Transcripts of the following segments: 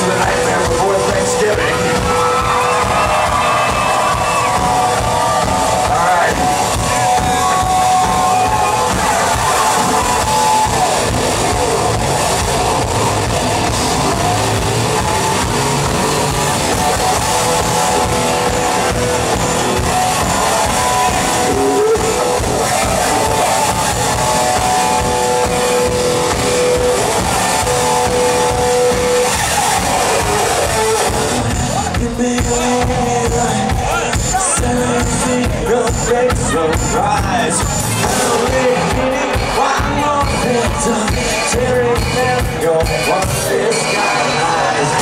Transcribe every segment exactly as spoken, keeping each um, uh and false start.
to the nightmare before Thanksgiving. Surprise! One more victim, tearing down your one disguise.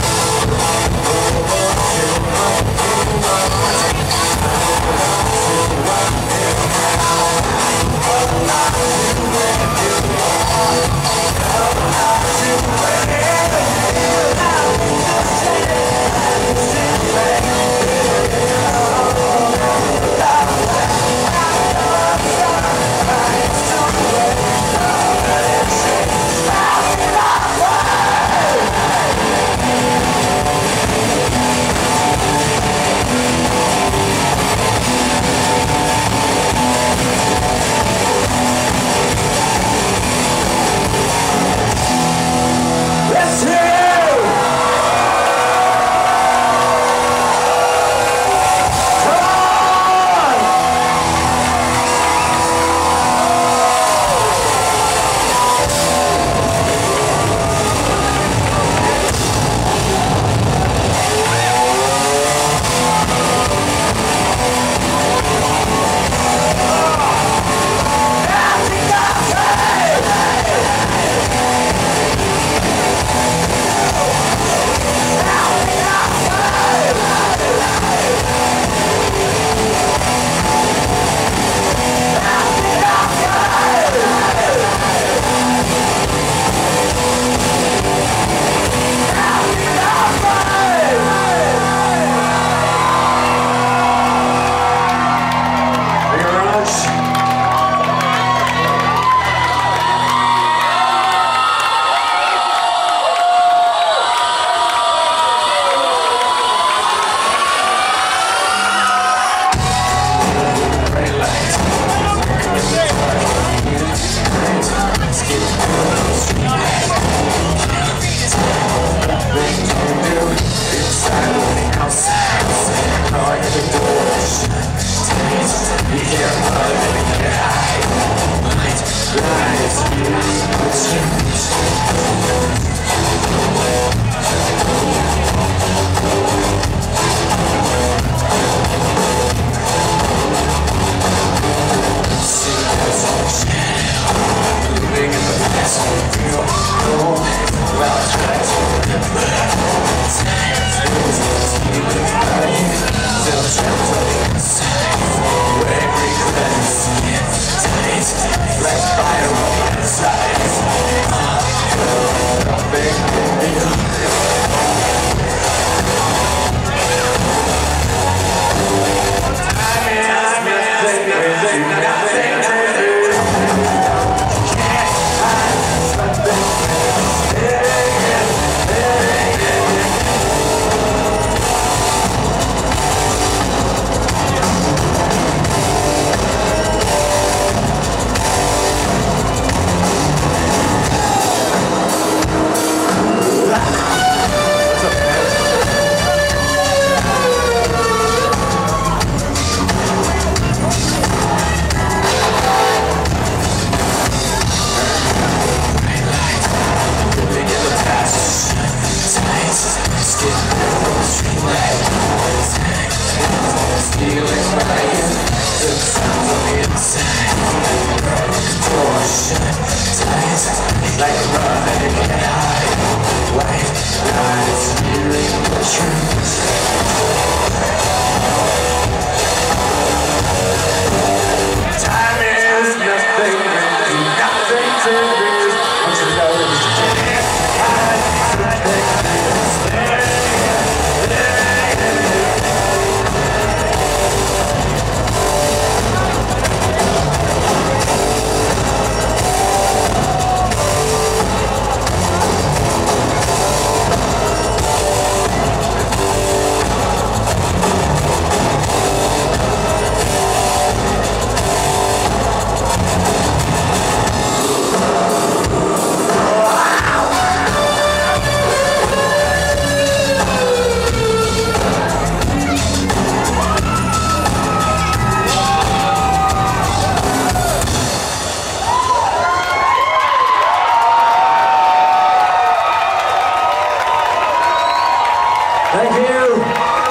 Thank you.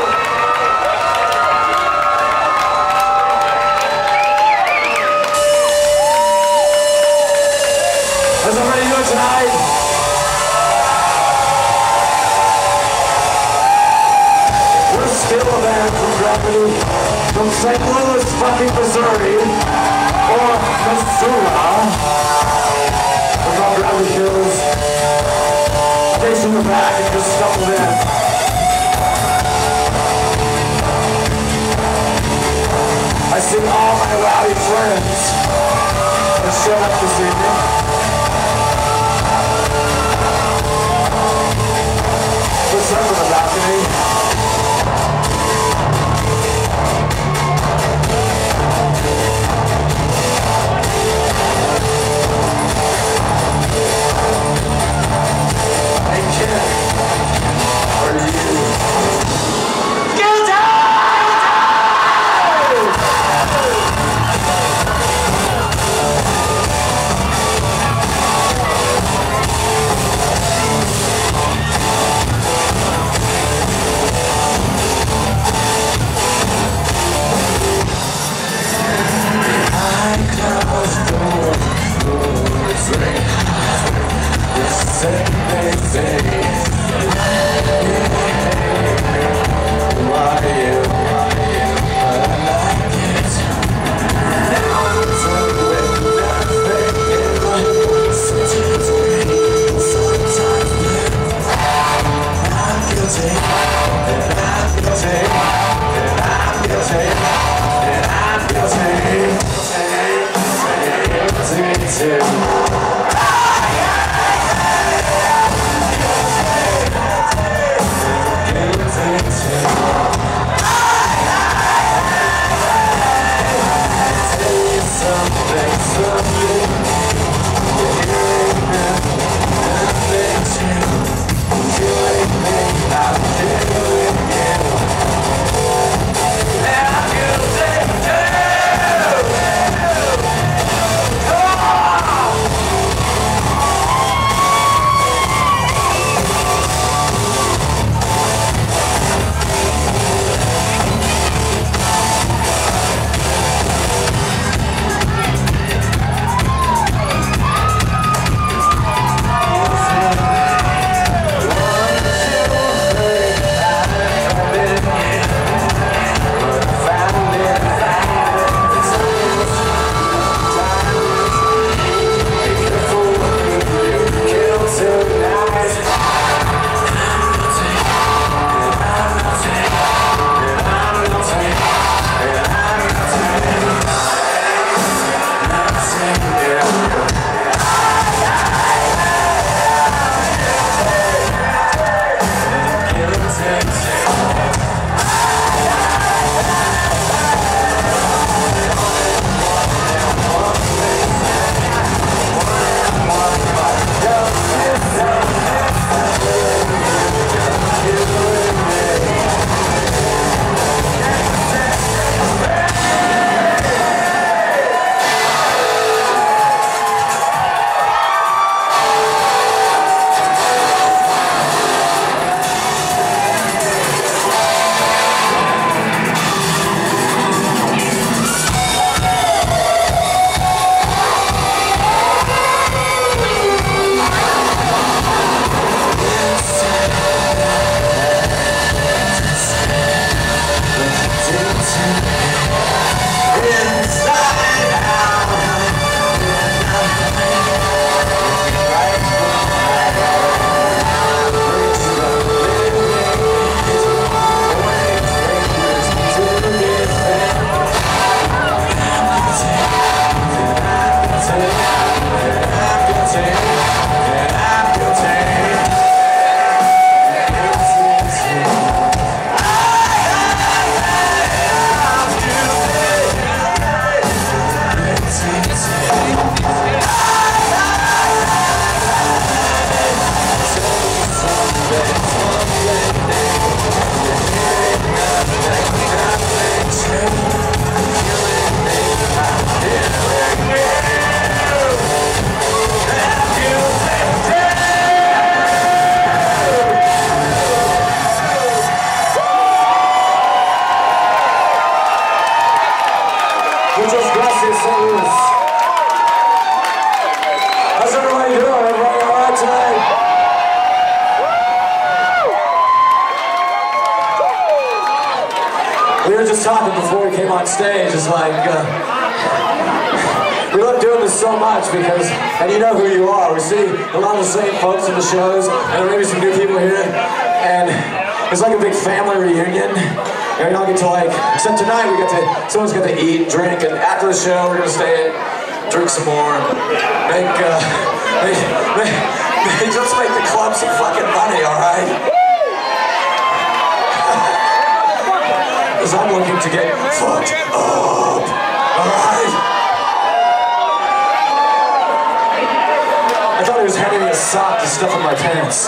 How's everybody doing tonight? We're still a band from Gravity, from Saint Louis, fucking Missouri, or Missouri. We're called Gravity Kills. They in the back and just stumbled in. I see all my rowdy friends that showed up this evening. What's up with the balcony? I'm We were just talking before we came on stage. It's like, uh, we love doing this so much because, and you know who you are. We see a lot of the same folks in the shows, and maybe some new people here, and it's like a big family reunion. And we all get to like, except tonight we get to, someone's got to eat, drink, and after the show we're gonna stay, drink some more, make, uh, make, make, make, just make the club some fucking money, all right? Because I'm looking to get fucked up, alright? I thought he was handing me a sock to stuff in my pants.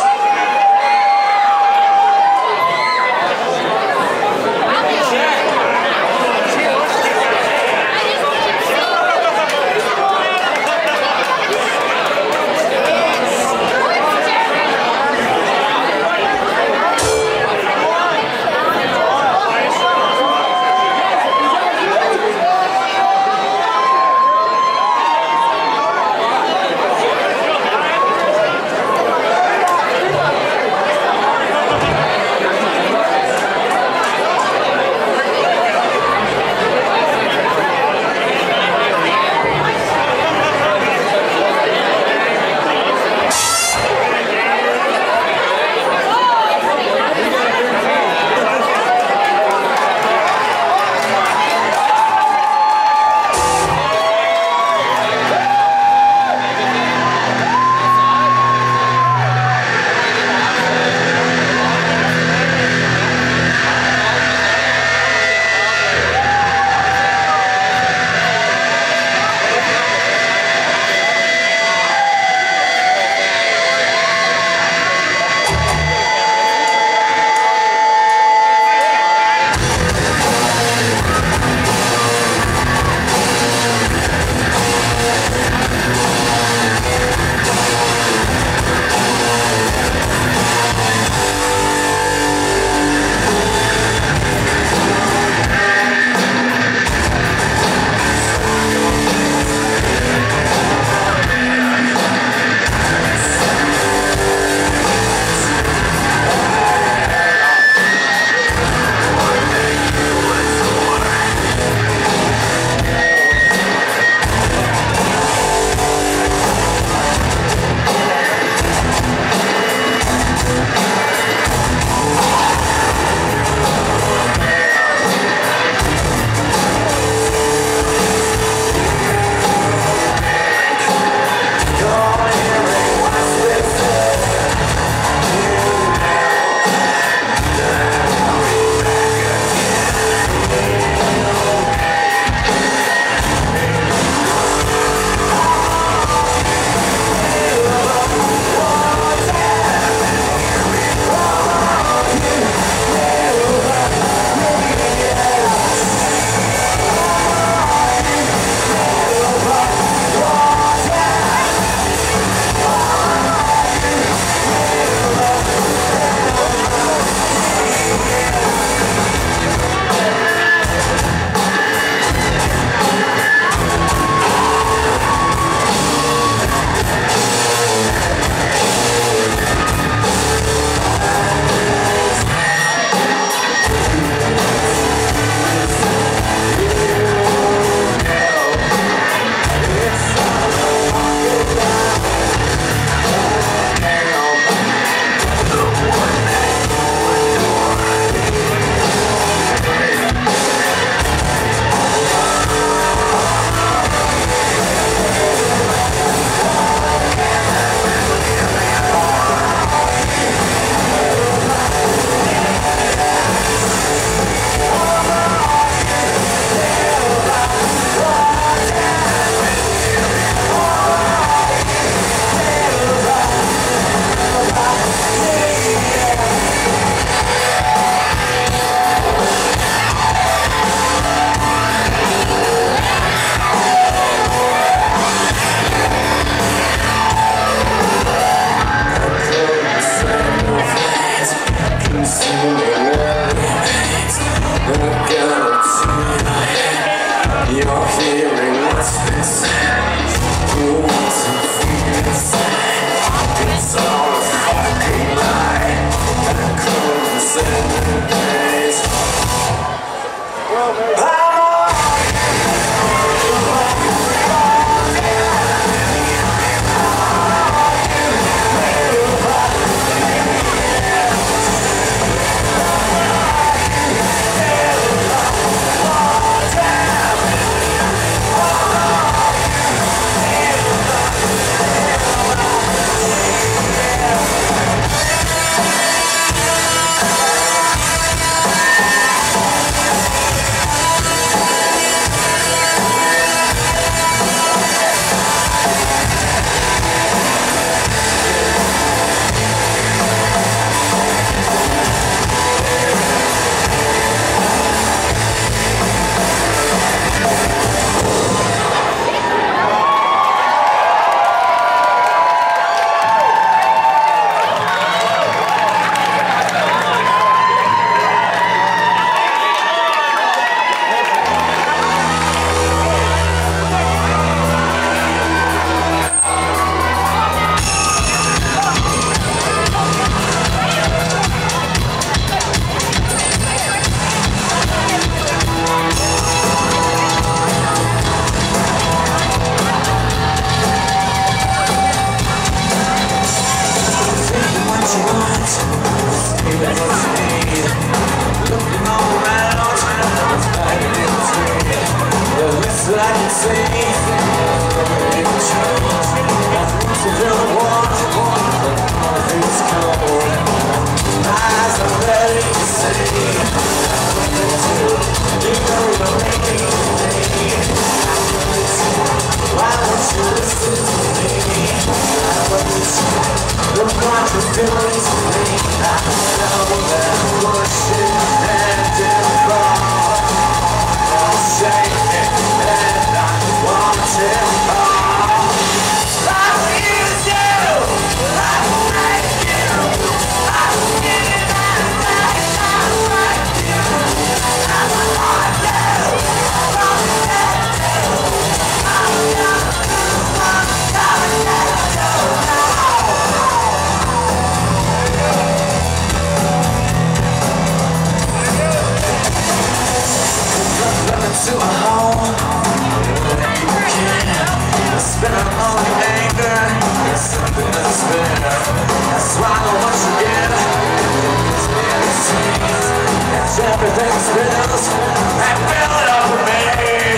Everything spills and fill it up for me.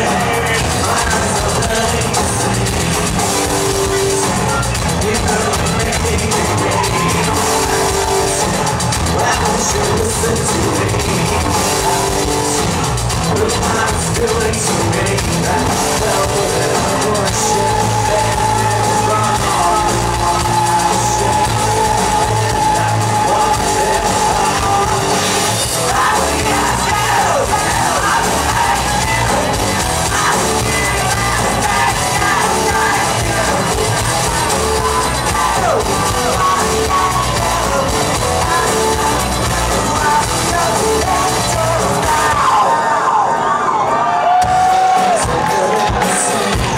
Why don't you listen to me? Look what it's doing to me. I felt a little bullshit and it was wrong. Shit, and I want it all. I will get you. I will make you. I will give you everything I got you. I will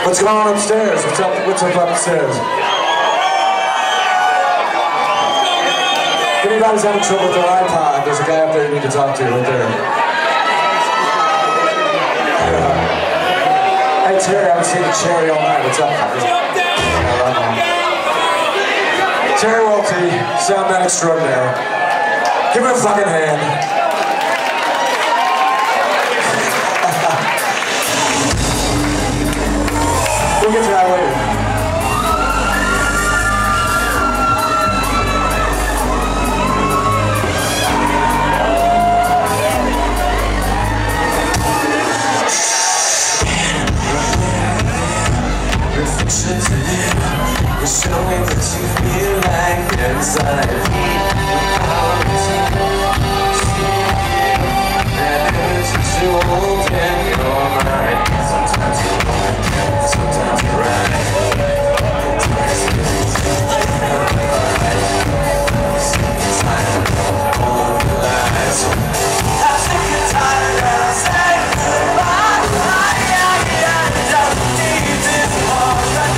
What's going on upstairs? What's up, what's up upstairs? If anybody's having trouble with their iPod, there's a guy up there you need to talk to right there. Yeah. Hey Terry, I haven't seen the Cherry all night. What's up? Terry Welty, soundman extraordinaire. Give him a fucking hand. We'll get to that later. You're showing what you feel like inside. That urge that you hold in your mind. Sometimes you're wrong, sometimes you're right. All the lies. I'm sick and tired and I'm saying goodbye. I don't need this more.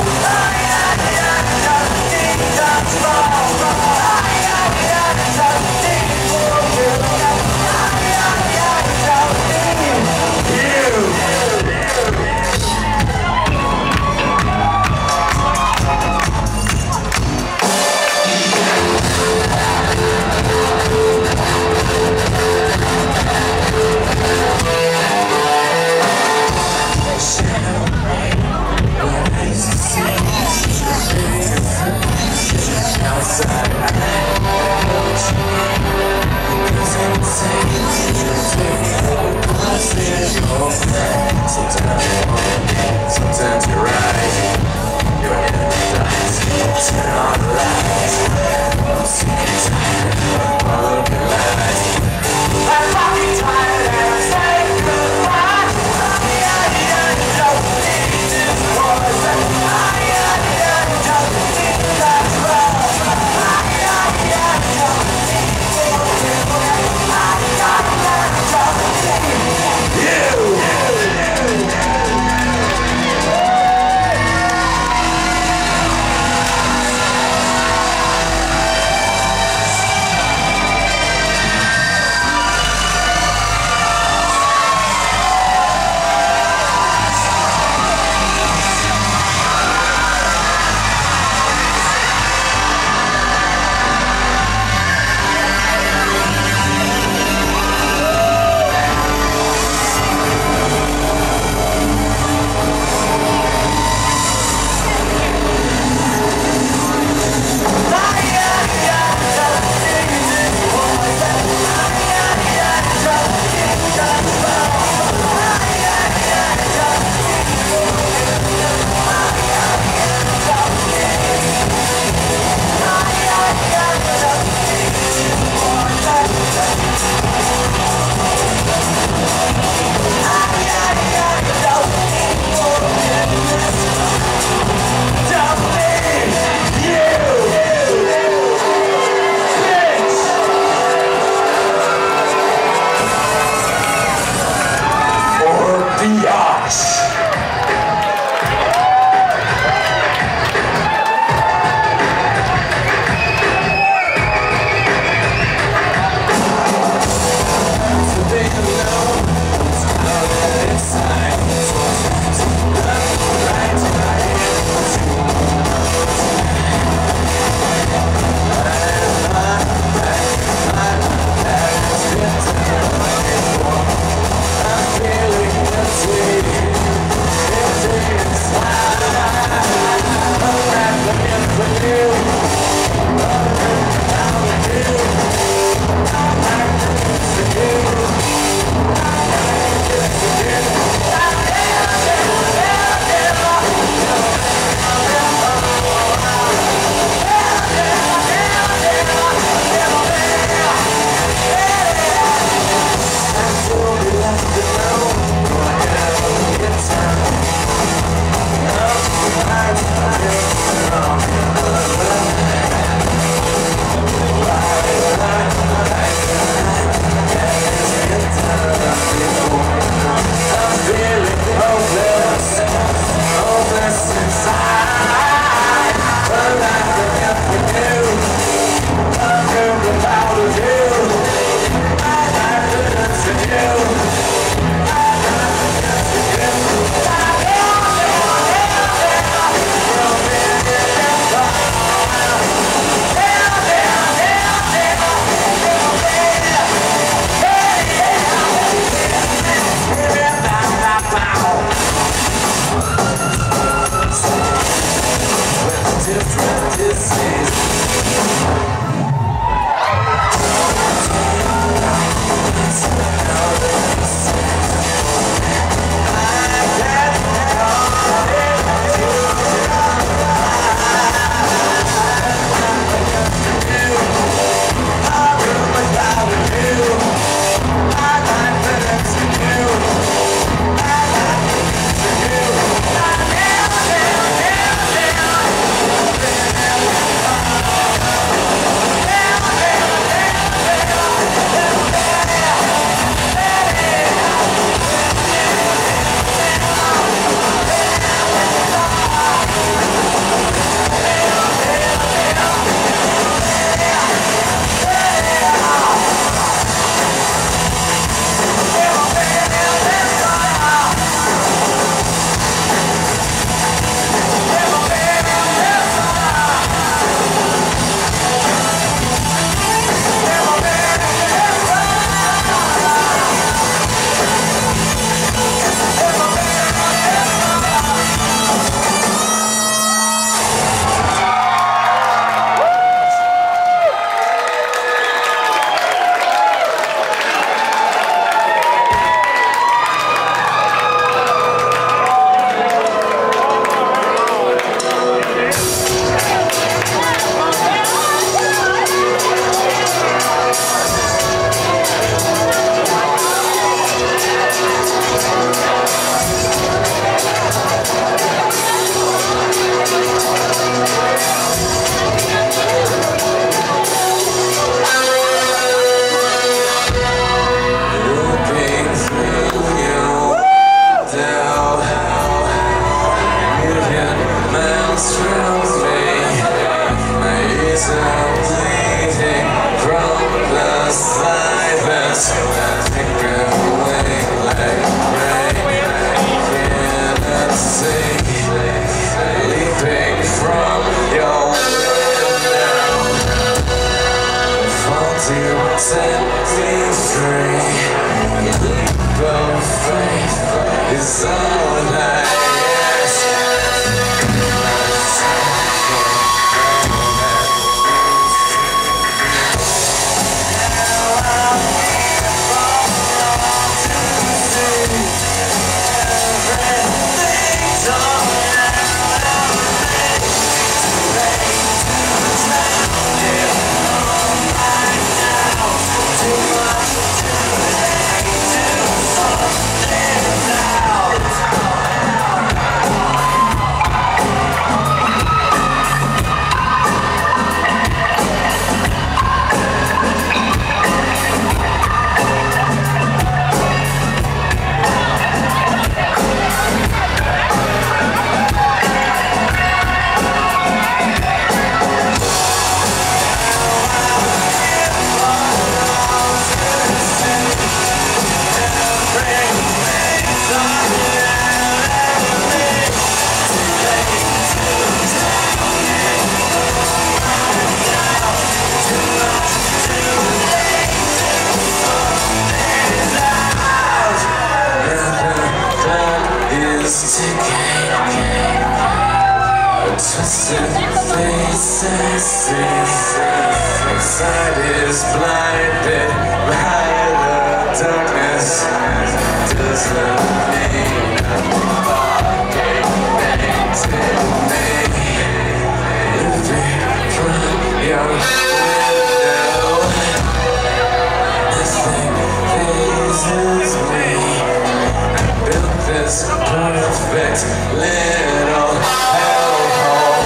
Sometimes you're right, your enemy dies. Turn on the lights. I'm sick and tired of all of your lies. I'm fucking tired and I'm saying goodbye. I don't need this voice. I don't need that trust. I don't need you. I'm bleeding from the silence. Taken away like rain. Cannot see. Leaping from your window. Fall to set me free. Leap of faith is all I ask. Twisted faces, inside is blinded by the darkness. Doesn't mean I'm fucking painted me. Living from your window, this thing phases me. I built this perfect little hellhole.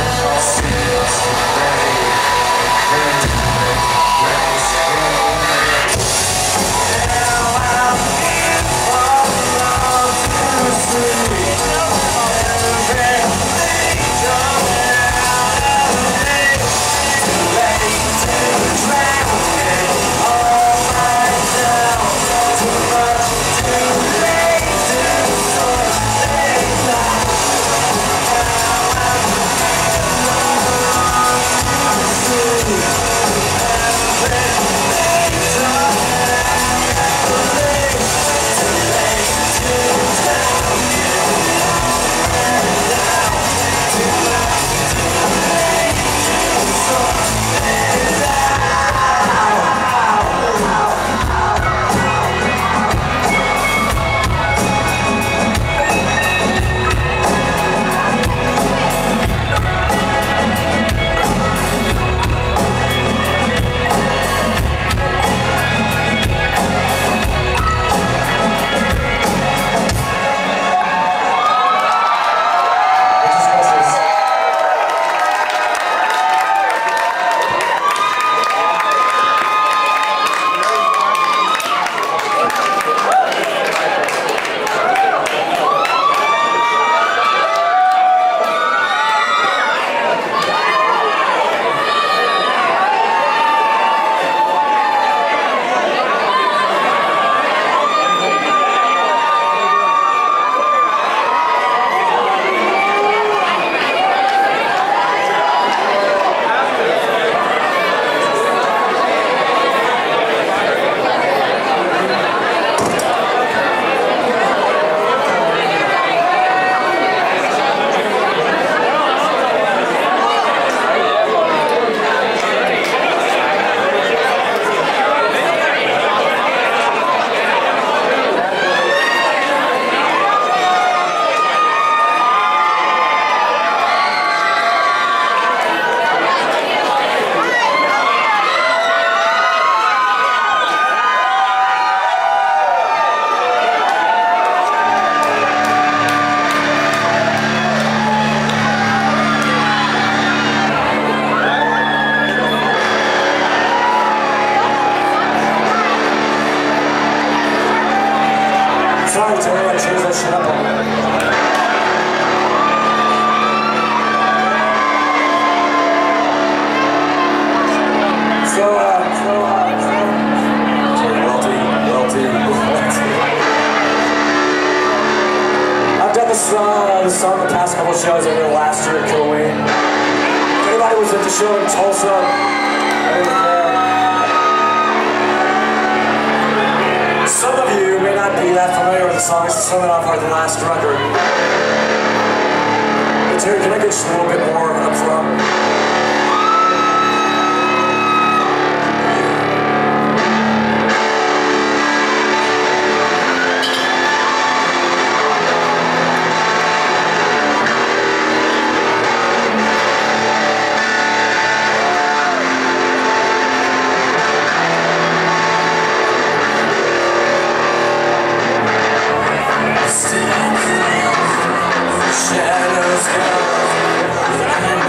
uh, this song the past couple shows I did last year at Killeen. If anybody was at the show in Tulsa, I was there. Some of you may not be that familiar with the song. This is something off our last record. But Terry, can I get just a little bit more up front? Shadows come,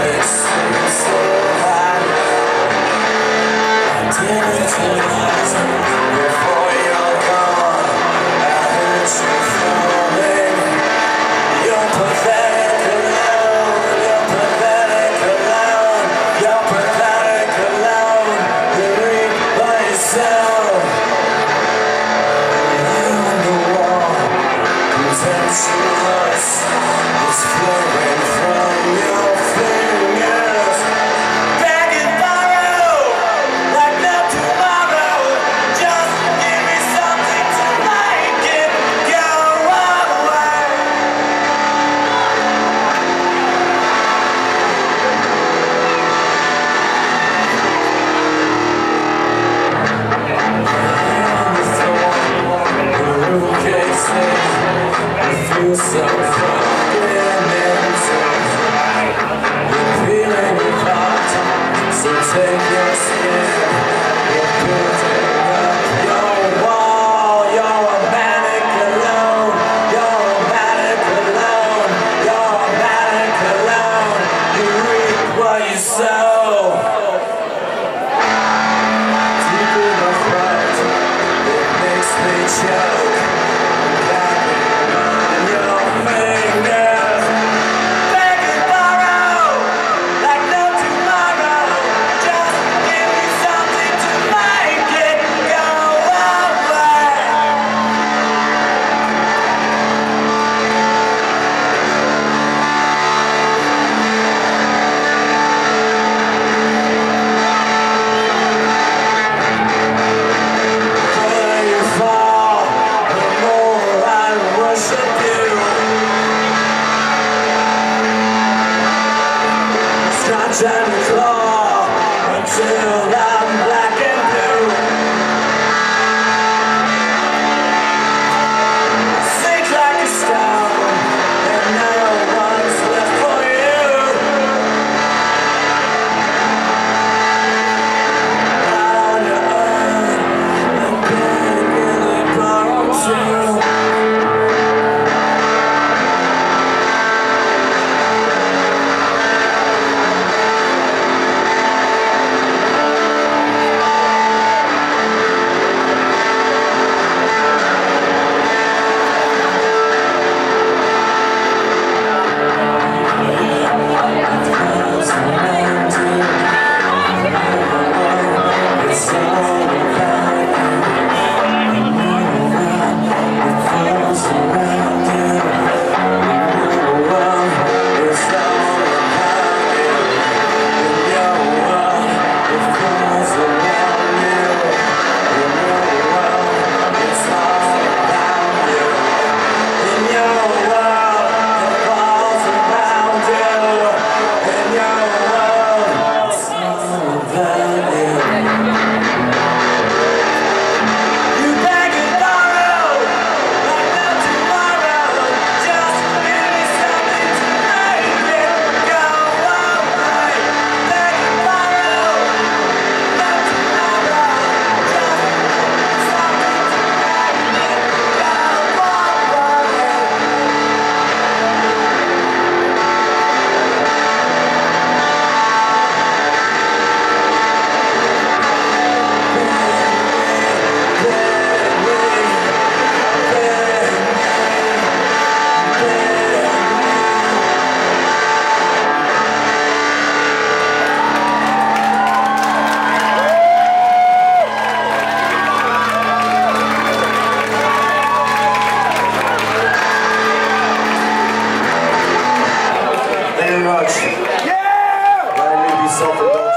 much. Yeah! Letting me be self-indulgent.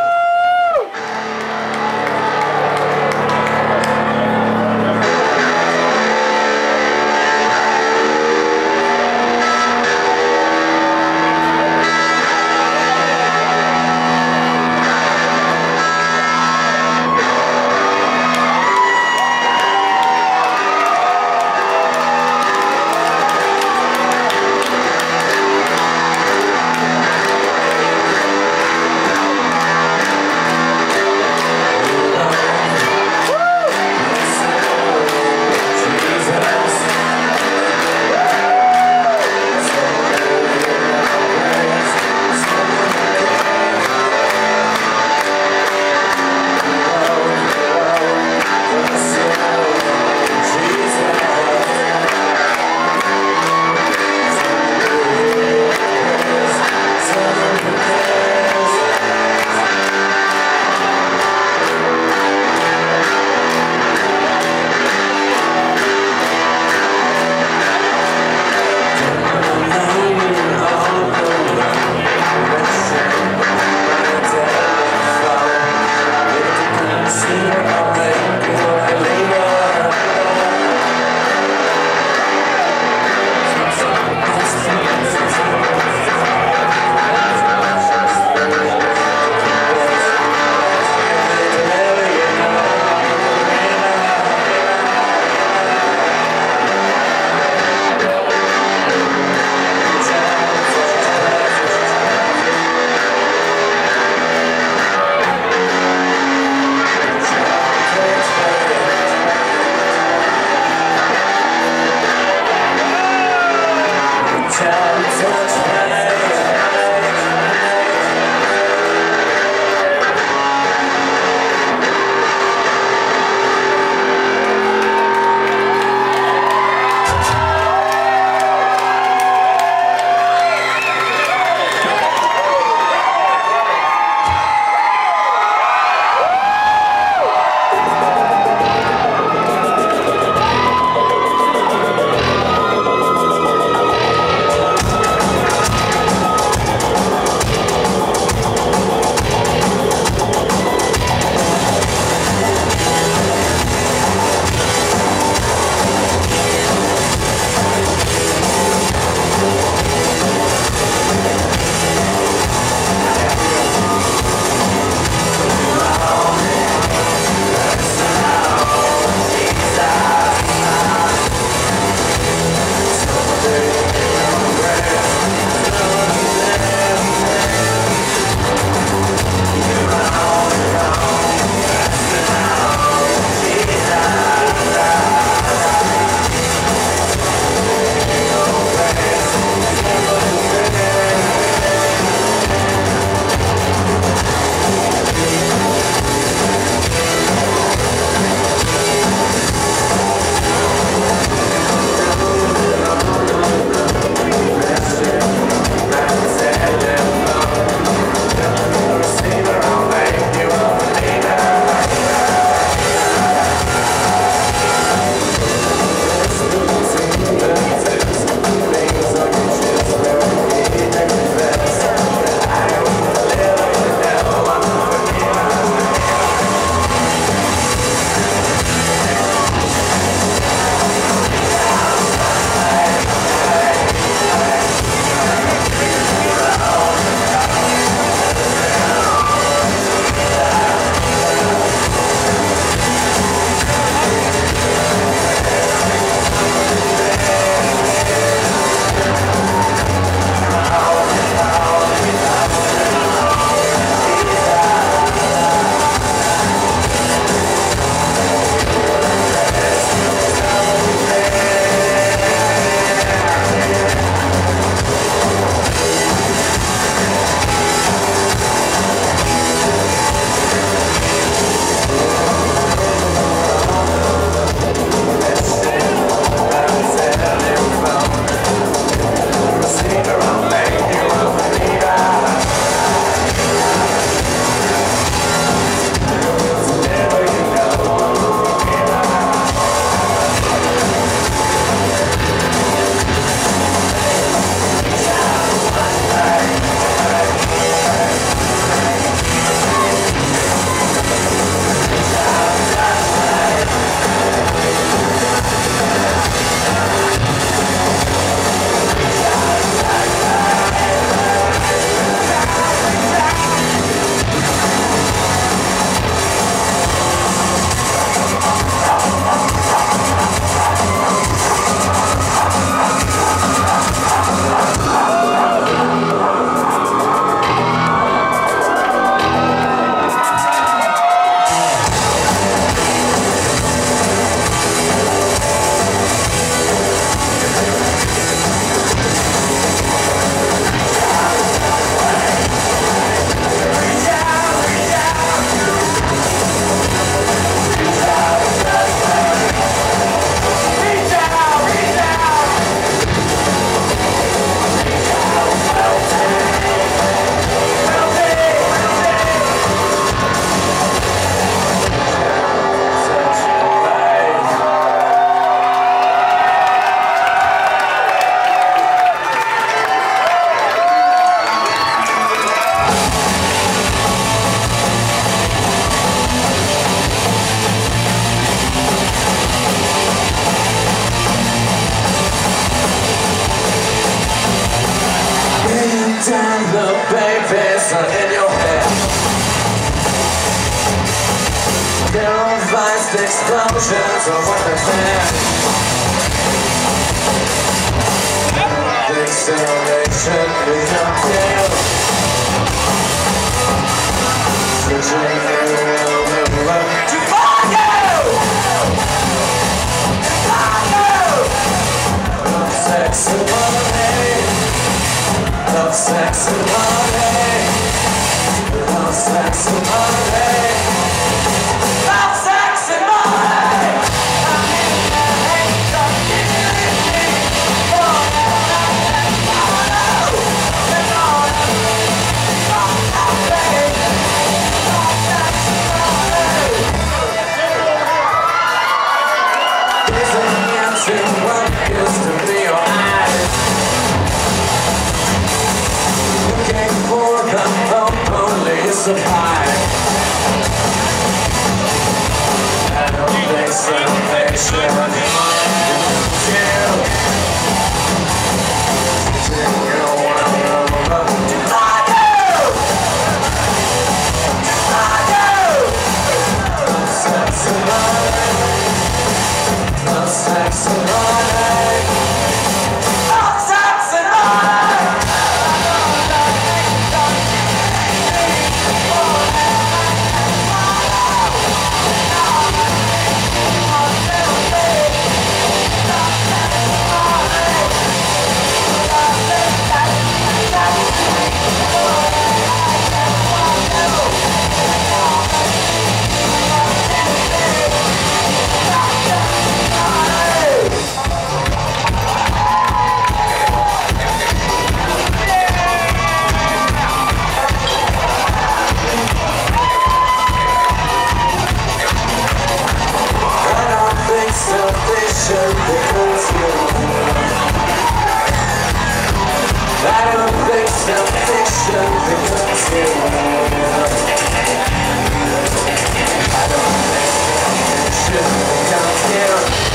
Down the babies are in your head. Televised explosions are what they're saying. Acceleration become killed. Switching to fire! Love, sex, and money. Love, sex, and money. Love, sex, and money. Love, sex, and money. There's an answer what is to be alright. Looking for the police of high. I don't think so, fiction. Jail. You wanna know about sex and money. Love, sex and money. Love, sex and money. Selfish because you I don't think selfish because you I don't think selfish because you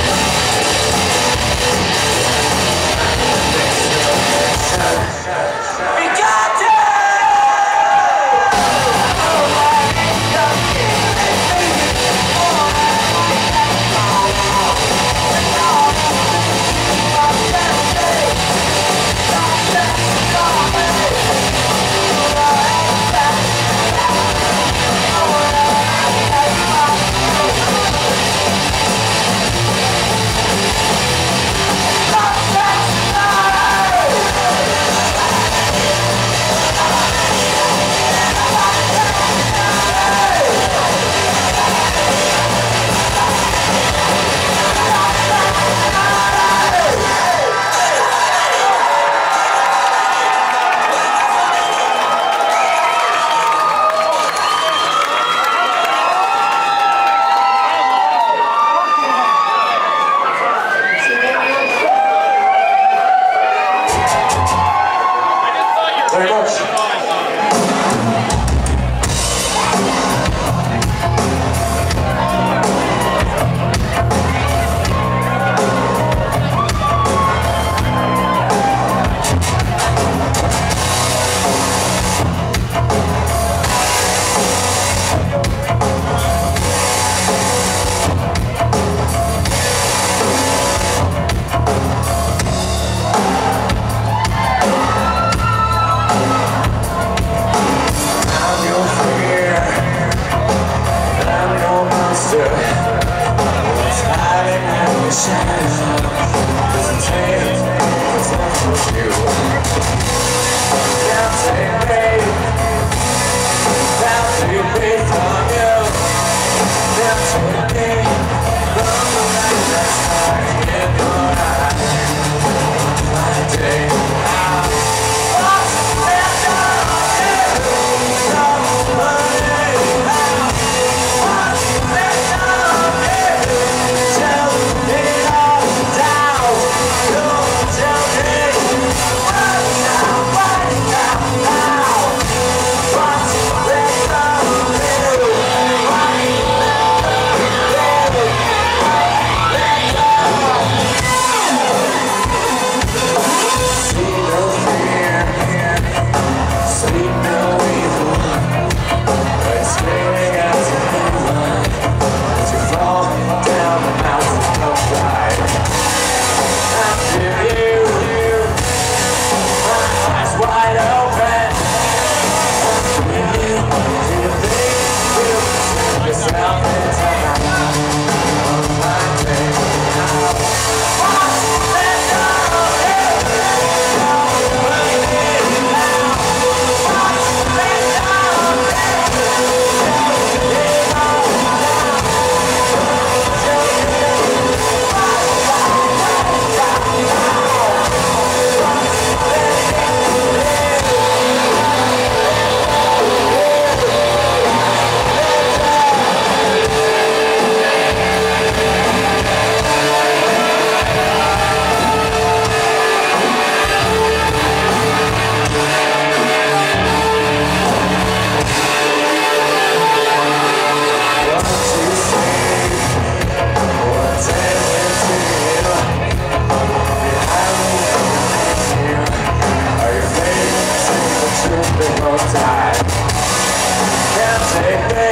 We got you! Very much. of time. Can't take me,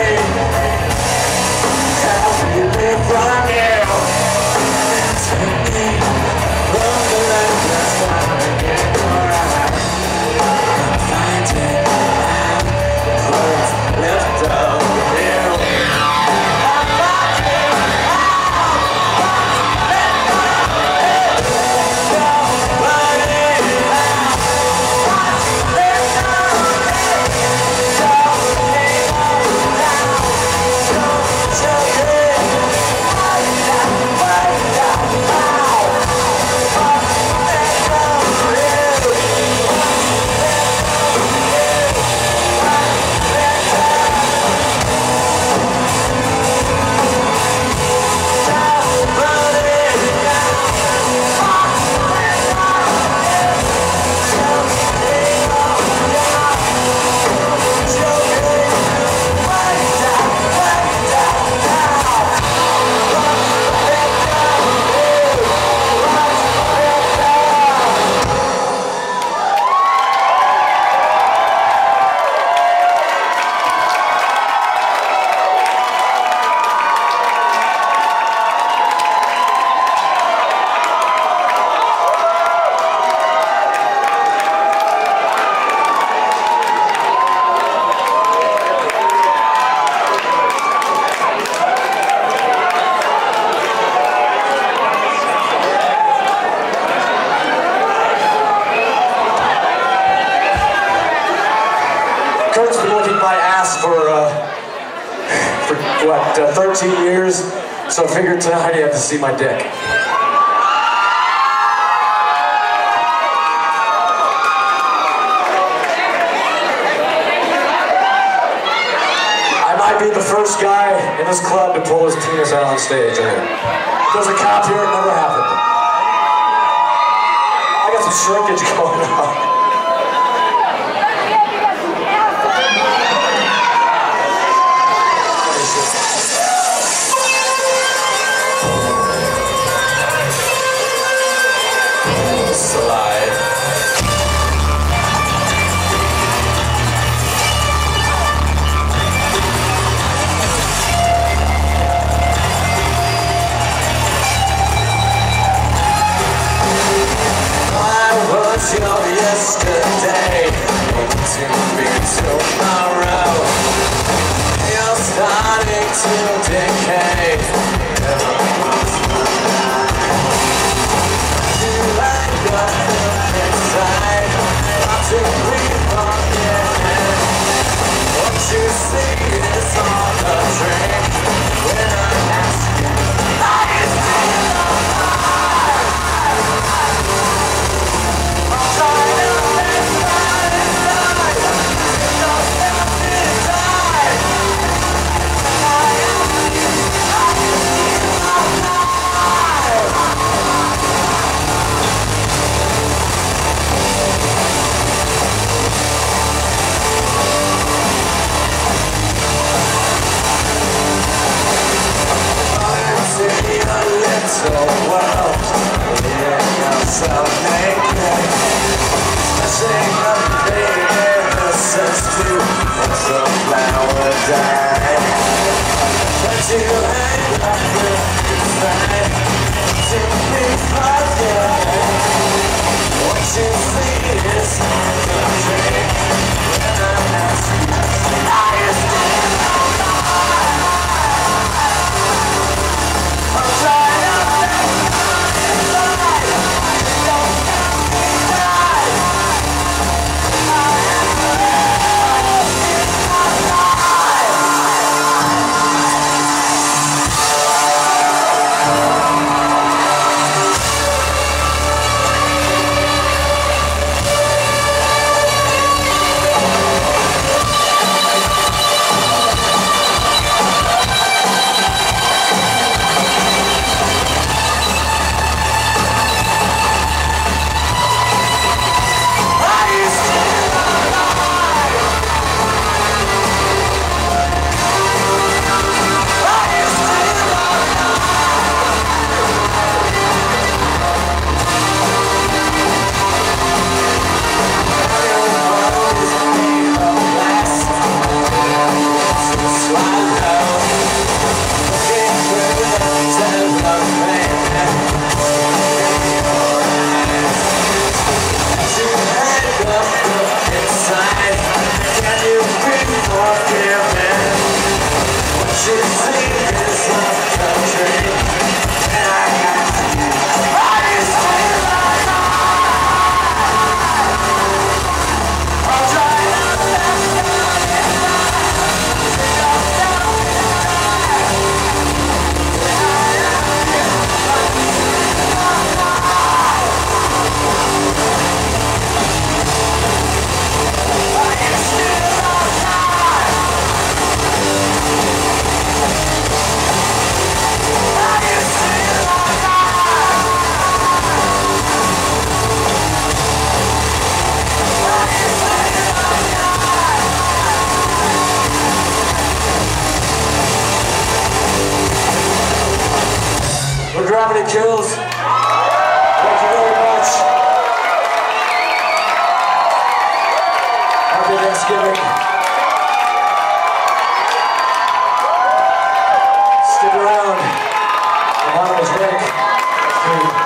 can't keep me from you. Can't take me from the lifeless time in your eyes. I'm finding out what's left of you. I'm finding out what's left of you. Kurt's been looking my ass for, uh, for what, uh, thirteen years? So I figured tonight he had to see my dick. I might be the first guy in this club to pull his penis out on stage. There's a cop here, it never happened. I got some shrinkage going on. Yesterday, to be tomorrow. You're starting to decay. Never cross my mind. You like the inside, not to breathe on your head. What you see is all a dream. When I ask you, are you still alive? I'm trying to so world, leaving yourself naked. Smashing the innocence to watch the flower die. But you hang like the inside to be forget. What you see is the dream. When I ask you, are you still alive? I'm trying to make my life. Don't tell me why. Thanksgiving. Stick around. My name is Rick.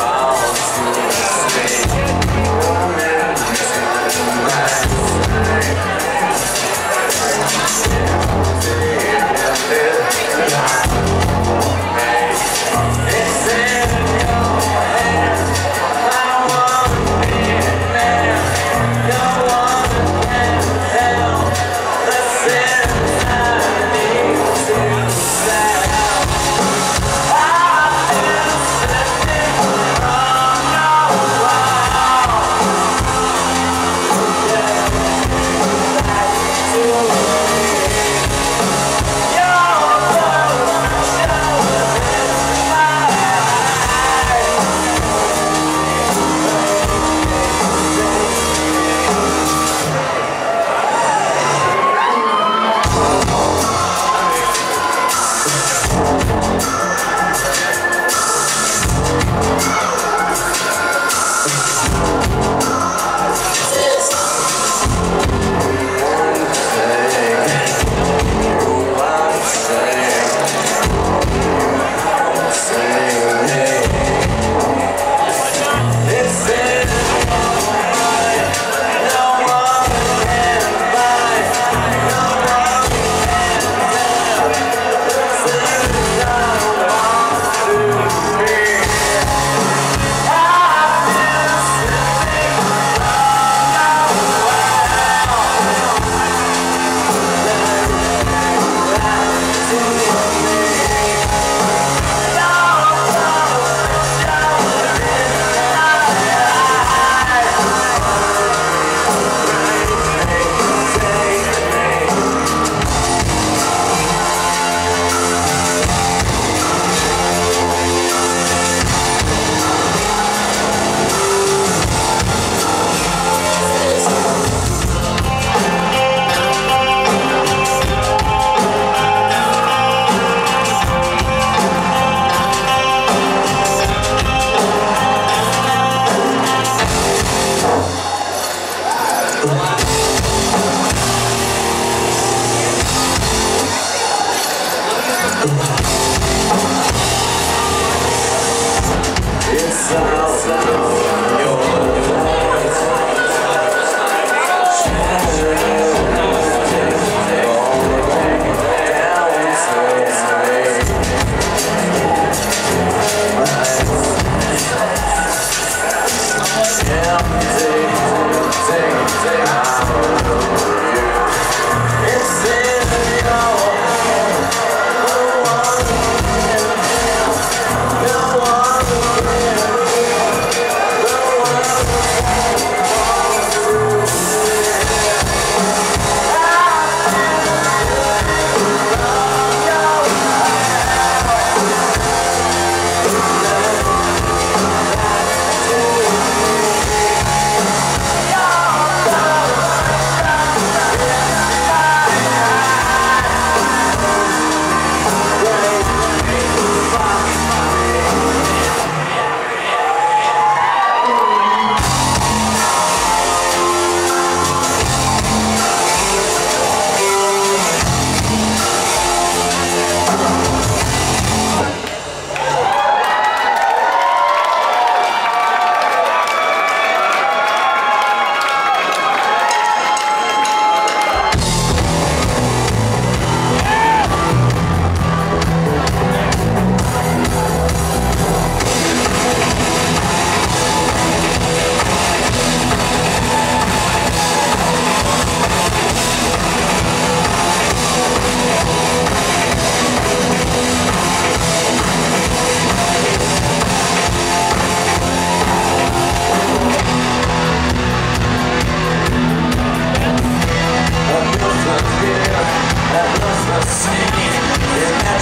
Right.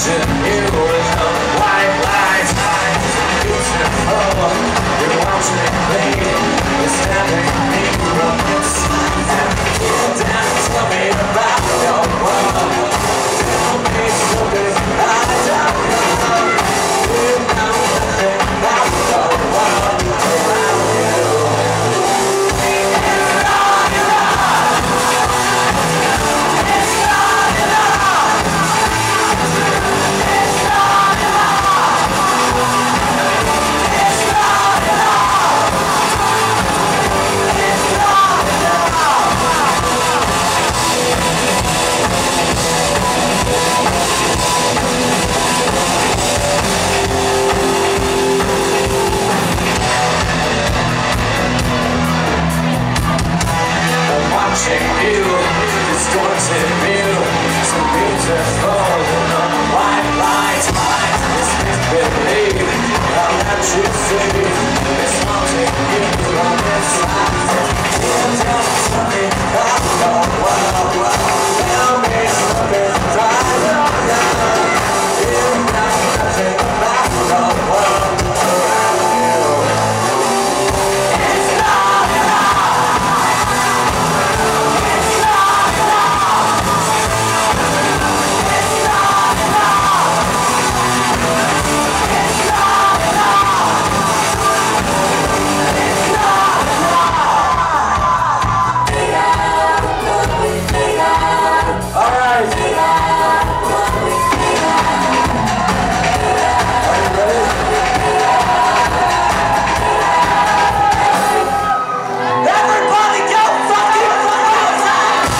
watching you with the white lights. Beautiful, you're watching me. You're standing in front of us. And down, tell me about your world. Tell me something I don't know. You know nothing about the world around you. It's not enough. It's not enough. It's not enough. It's not enough. It's not I'm watching you, distorted view, so beautiful in the white light. It's make-believe, I'll let you see. It's haunting you from inside. Tell me something about the world. Tell me something I don't know. You know nothing about the world around you. It's not enough. It's not enough. It's not enough. It's not enough. It's not enough. All right. Are you ready? Everybody go fucking outside!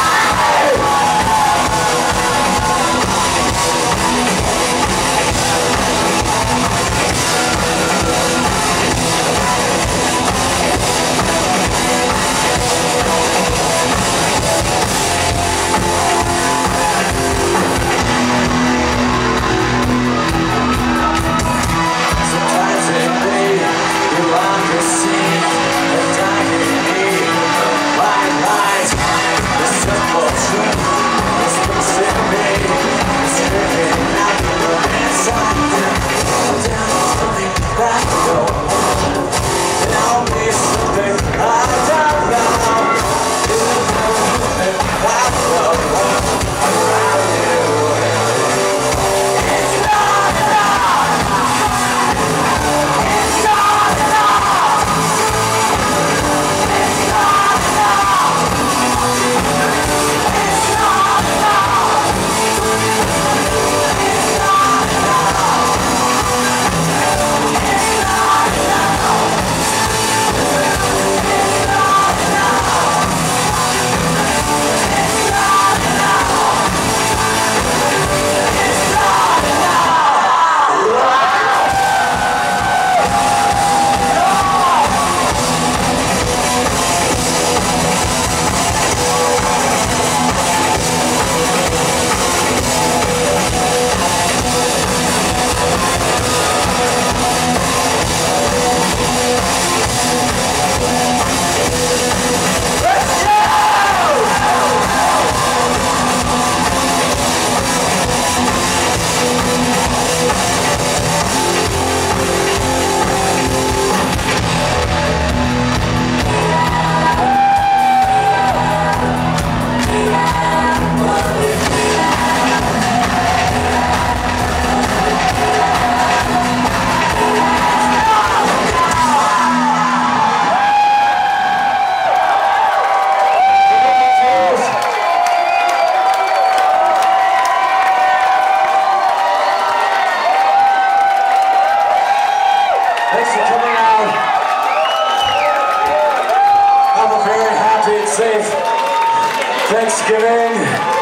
Sometimes in me, you understand, and I can hear the white light. The simple truth is pushing me, it's screaming out from inside. Tell me something about your world. Tell me something I don't know. You know nothing about the world around you. It's not enough. It's not enough. It's not enough. It's not enough. It's not enough. It's not enough. It's not enough. It's not enough. It's not Thanks for coming out. Have a very happy and safe Thanksgiving.